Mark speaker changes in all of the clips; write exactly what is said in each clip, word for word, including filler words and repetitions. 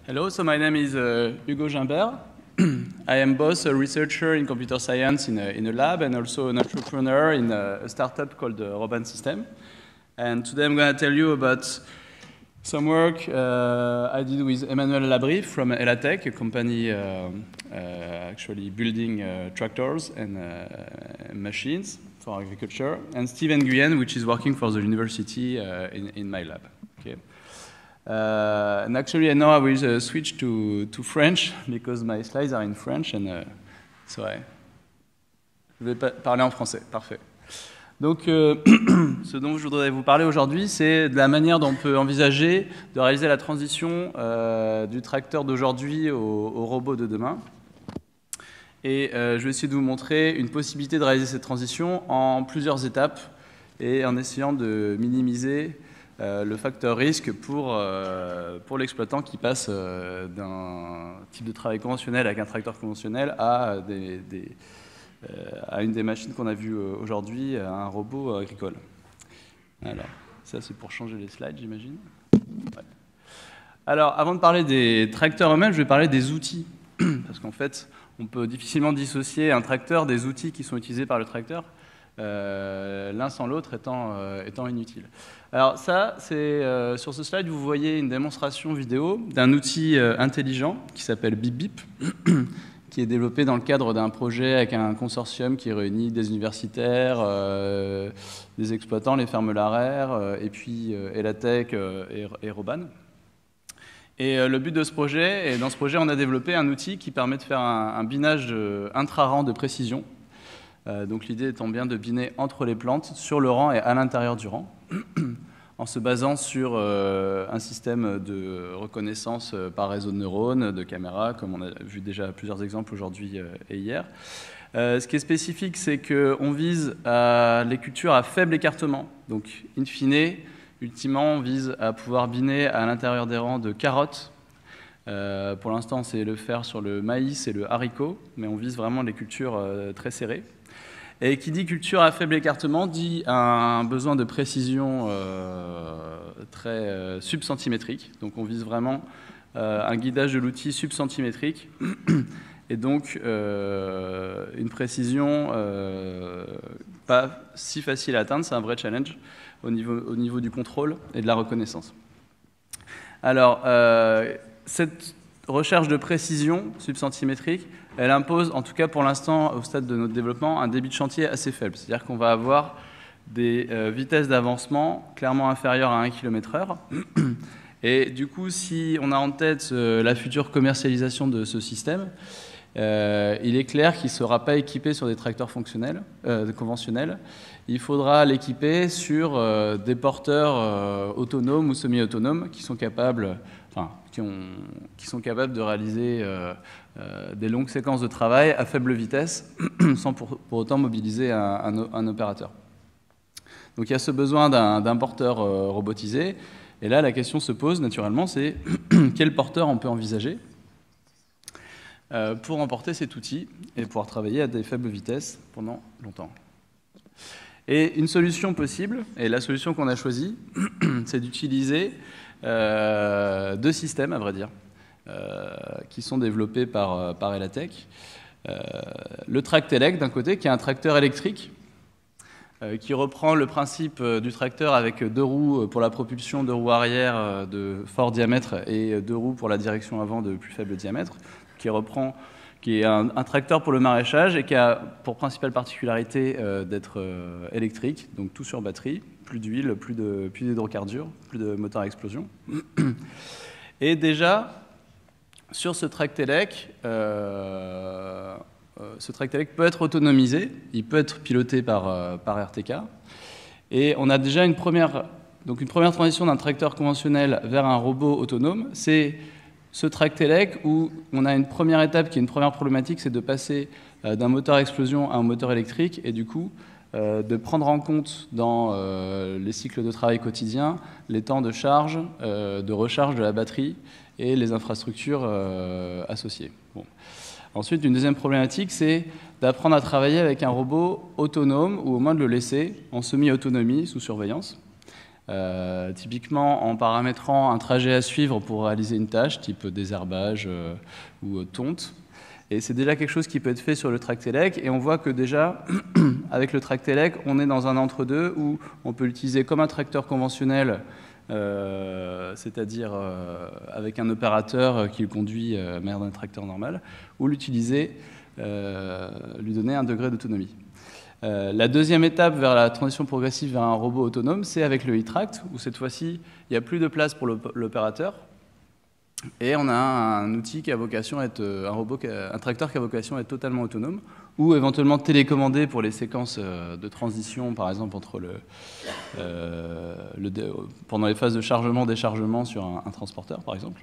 Speaker 1: Hello, so my name is uh, Hugo Gimbert. I am both a researcher in computer science in a, in a lab and also an entrepreneur in a, a startup called uh, Roban System. And today I'm going to tell you about some work uh, I did with Emmanuel Labrie from Elatec, a company uh, uh, actually building uh, tractors and uh, machines for agriculture, and Steven Nguyen, which is working for the university uh, in, in my lab. Okay. Uh, and actually, now I will uh, switch to, to French because my slides are in French, and uh, so I je vais pa parler en français. Parfait. Donc, euh, ce dont je voudrais vous parler aujourd'hui, c'est de la manière dont on peut envisager de réaliser la transition euh, du tracteur d'aujourd'hui au, au robot de demain. Et euh, je vais essayer de vous montrer une possibilité de réaliser cette transition en plusieurs étapes et en essayant de minimiser Euh, le facteur risque pour, euh, pour l'exploitant qui passe euh, d'un type de travail conventionnel avec un tracteur conventionnel à, des, des, euh, à une des machines qu'on a vues aujourd'hui, un robot agricole. Alors, ça c'est pour changer les slides, j'imagine. Ouais. Alors, avant de parler des tracteurs eux-mêmes, je vais parler des outils. Parce qu'en fait, on peut difficilement dissocier un tracteur des outils qui sont utilisés par le tracteur. Euh, l'un sans l'autre étant, euh, étant inutile. Alors ça, c'est euh, sur ce slide, vous voyez une démonstration vidéo d'un outil euh, intelligent qui s'appelle Bip Bip, qui est développé dans le cadre d'un projet avec un consortium qui réunit des universitaires, euh, des exploitants, les fermes Laraire, euh, et puis euh, Elatec euh, et, et Roban. Et euh, le but de ce projet, et dans ce projet, on a développé un outil qui permet de faire un, un binage intra-rang de précision. Euh, donc l'idée étant bien de biner entre les plantes, sur le rang et à l'intérieur du rang, en se basant sur euh, un système de reconnaissance par réseau de neurones, de caméras, comme on a vu déjà plusieurs exemples aujourd'hui euh, et hier. Euh, ce qui est spécifique, c'est qu'on vise à les cultures à faible écartement. Donc, in fine, ultimement, on vise à pouvoir biner à l'intérieur des rangs de carottes. Euh, pour l'instant, c'est le faire sur le maïs et le haricot, mais on vise vraiment les cultures euh, très serrées. Et qui dit culture à faible écartement dit un besoin de précision euh, très euh, subcentimétrique. Donc on vise vraiment euh, un guidage de l'outil subcentimétrique et donc euh, une précision euh, pas si facile à atteindre. C'est un vrai challenge au niveau, au niveau du contrôle et de la reconnaissance. Alors, euh, cette recherche de précision subcentimétrique, elle impose, en tout cas pour l'instant, au stade de notre développement, un débit de chantier assez faible. C'est-à-dire qu'on va avoir des euh, vitesses d'avancement clairement inférieures à un kilomètre heure. Et du coup, si on a en tête euh, la future commercialisation de ce système, euh, il est clair qu'il ne sera pas équipé sur des tracteurs fonctionnels, euh, conventionnels. Il faudra l'équiper sur euh, des porteurs euh, autonomes ou semi-autonomes qui sont capables... Enfin, qui, ont, qui sont capables de réaliser euh, euh, des longues séquences de travail à faible vitesse sans pour, pour autant mobiliser un, un, un opérateur. Donc il y a ce besoin d'un porteur euh, robotisé. Et là, la question se pose naturellement, c'est quel porteur on peut envisager euh, pour emporter cet outil et pouvoir travailler à des faibles vitesses pendant longtemps. Et une solution possible, et la solution qu'on a choisie, c'est d'utiliser Euh, deux systèmes, à vrai dire, euh, qui sont développés par, par Elatec. Euh, le Tractelec, d'un côté, qui est un tracteur électrique, euh, qui reprend le principe du tracteur avec deux roues pour la propulsion, deux roues arrière de fort diamètre et deux roues pour la direction avant de plus faible diamètre, qui, reprend, qui est un, un tracteur pour le maraîchage et qui a pour principale particularité euh, d'être euh, électrique, donc tout sur batterie. Plus d'huile, plus d'hydrocarbures, plus, plus de moteur à explosion. Et déjà, sur ce Tractelec, euh, euh, ce Tractelec peut être autonomisé, il peut être piloté par, euh, par R T K. Et on a déjà une première, donc une première transition d'un tracteur conventionnel vers un robot autonome. C'est ce Tractelec où on a une première étape qui est une première problématique, c'est de passer euh, d'un moteur à explosion à un moteur électrique, et du coup, Euh, de prendre en compte dans euh, les cycles de travail quotidiens les temps de charge, euh, de recharge de la batterie et les infrastructures euh, associées. Bon. Ensuite, une deuxième problématique, c'est d'apprendre à travailler avec un robot autonome ou au moins de le laisser en semi-autonomie sous surveillance. Euh, typiquement en paramétrant un trajet à suivre pour réaliser une tâche, type désherbage euh, ou tonte. Et c'est déjà quelque chose qui peut être fait sur le Tractelec. Et on voit que déjà, avec le Tractelec, on est dans un entre-deux où on peut l'utiliser comme un tracteur conventionnel, euh, c'est-à-dire euh, avec un opérateur qui le conduit euh, mais d'un tracteur normal, ou l'utiliser, euh, lui donner un degré d'autonomie. Euh, la deuxième étape vers la transition progressive vers un robot autonome, c'est avec le e-tract, où cette fois-ci, il n'y a plus de place pour l'opérateur. Et on a un outil qui a vocation à être un robot, un tracteur qui a vocation à être totalement autonome, ou éventuellement télécommandé pour les séquences de transition, par exemple entre le, euh, le pendant les phases de chargement, déchargement sur un, un transporteur, par exemple.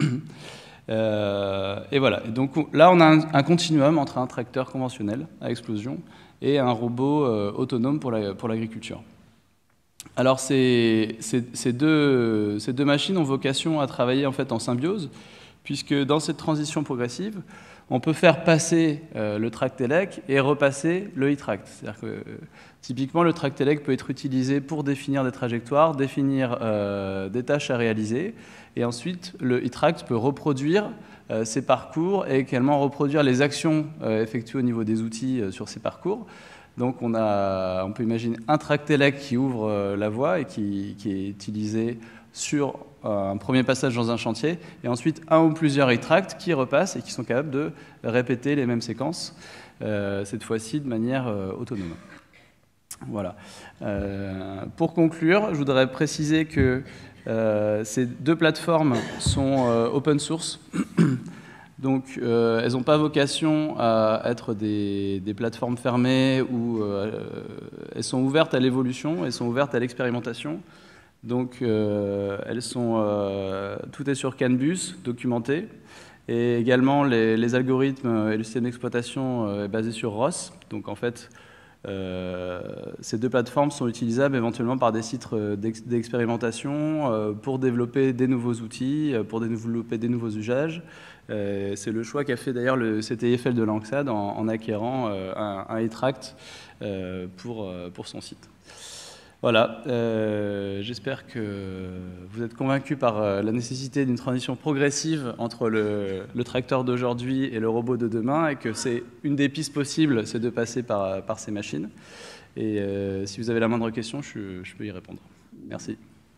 Speaker 1: euh, et voilà. Et donc là, on a un, un continuum entre un tracteur conventionnel à explosion et un robot euh, autonome pour la, pour l'agriculture. Alors ces, ces, ces, deux, ces deux machines ont vocation à travailler en fait en symbiose, puisque dans cette transition progressive, on peut faire passer euh, le Tractelec et repasser le e-tract. C'est-à-dire que euh, typiquement, le Tractelec peut être utilisé pour définir des trajectoires, définir euh, des tâches à réaliser, et ensuite le e-tract peut reproduire euh, ces parcours et également reproduire les actions euh, effectuées au niveau des outils euh, sur ces parcours. Donc on, a, on peut imaginer un Tractelec qui ouvre euh, la voie et qui, qui est utilisé sur euh, un premier passage dans un chantier, et ensuite un ou plusieurs e-tracts qui repassent et qui sont capables de répéter les mêmes séquences, euh, cette fois-ci de manière euh, autonome. Voilà. Euh, pour conclure, je voudrais préciser que euh, ces deux plateformes sont euh, open source. Donc, euh, elles n'ont pas vocation à être des, des plateformes fermées ou euh, elles sont ouvertes à l'évolution, elles sont ouvertes à l'expérimentation. Donc, euh, elles sont, euh, tout est sur CAN bus, documenté, et également les, les algorithmes et le système d'exploitation euh, est basé sur R O S. Donc, en fait, euh, ces deux plateformes sont utilisables éventuellement par des sites d'expérimentation euh, pour développer des nouveaux outils, pour développer des nouveaux usages. Euh, c'est le choix qu'a fait d'ailleurs le C T I F L de l'ANXAD en, en acquérant euh, un, un e-tract euh, pour, euh, pour son site. Voilà, euh, j'espère que vous êtes convaincus par euh, la nécessité d'une transition progressive entre le, le tracteur d'aujourd'hui et le robot de demain, et que c'est une des pistes possibles, c'est de passer par, par ces machines. Et euh, si vous avez la moindre question, je, je peux y répondre. Merci.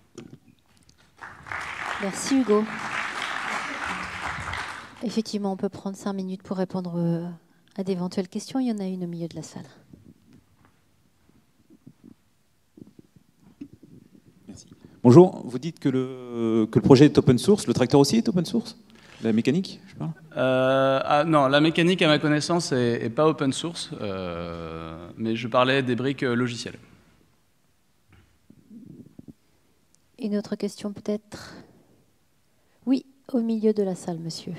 Speaker 2: Merci Hugo. Effectivement, on peut prendre cinq minutes pour répondre à d'éventuelles questions. Il y en a une au milieu de la salle.
Speaker 3: Merci. Bonjour, vous dites que le, que le projet est open source. Le tracteur aussi est open source? La mécanique, je parle
Speaker 1: euh, ah, Non, la mécanique, à ma connaissance, n'est pas open source, euh, mais je parlais des briques logicielles.
Speaker 2: Une autre question peut-être? Oui, au milieu de la salle, monsieur.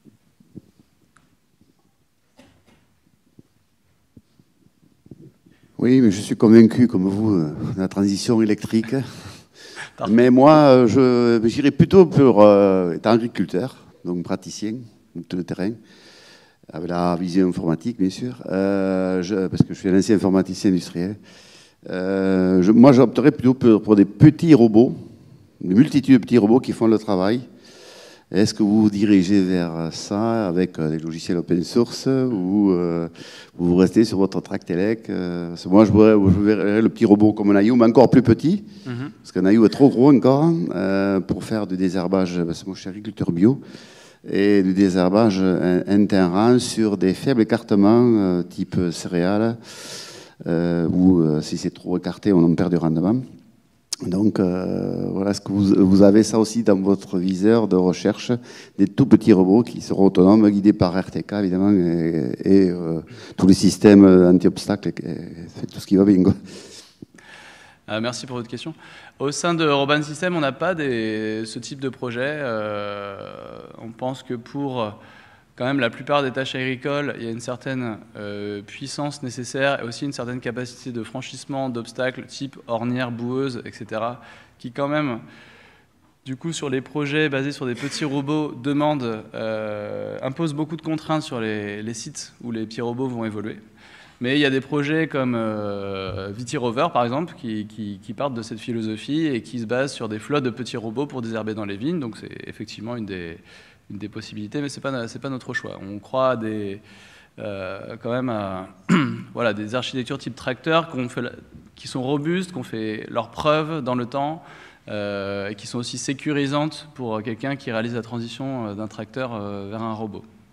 Speaker 4: Oui, mais je suis convaincu, comme vous, de la transition électrique. Parfait. Mais moi, je j'irais plutôt pour euh, être agriculteur, donc praticien, tout le terrain, avec la vision informatique, bien sûr, euh, je, parce que je suis un ancien informaticien industriel. Euh, je, moi, j'opterais plutôt pour, pour des petits robots, une multitude de petits robots qui font le travail. Est-ce que vous vous dirigez vers ça avec des logiciels open source ou euh, vous restez sur votre Tractelec? euh, Parce que moi, je verrais, je verrais le petit robot comme un Ayou, mais encore plus petit, mm-hmm. parce qu'un Ayou est trop gros encore euh, pour faire du désherbage, parce que moi, je suis agriculteur bio, et du désherbage inter-rang sur des faibles écartements euh, type céréales, euh, ou euh, si c'est trop écarté, on en perd du rendement. Donc, euh, voilà, est-ce que vous, vous avez ça aussi dans votre viseur de recherche, des tout petits robots qui seront autonomes, guidés par R T K, évidemment, et, et euh, tous les systèmes anti-obstacles, et, et tout ce qui va bien, quoi.
Speaker 1: Euh, merci pour votre question. Au sein de Roban System, on n'a pas des, ce type de projet. Euh, on pense que pour quand même la plupart des tâches agricoles, il y a une certaine euh, puissance nécessaire et aussi une certaine capacité de franchissement d'obstacles type ornière, boueuse, et cetera, qui quand même, du coup, sur les projets basés sur des petits robots, demandent, euh, imposent beaucoup de contraintes sur les, les sites où les petits robots vont évoluer. Mais il y a des projets comme euh, V T Rover, par exemple, qui, qui, qui partent de cette philosophie et qui se basent sur des flottes de petits robots pour désherber dans les vignes. Donc c'est effectivement une des, une des possibilités, mais ce n'est pas, c'est pas notre choix. On croit à des, euh, quand même à voilà, des architectures type tracteur qu'on fait, qui sont robustes, qu'on fait leurs preuves dans le temps, euh, et qui sont aussi sécurisantes pour quelqu'un qui réalise la transition d'un tracteur vers un robot.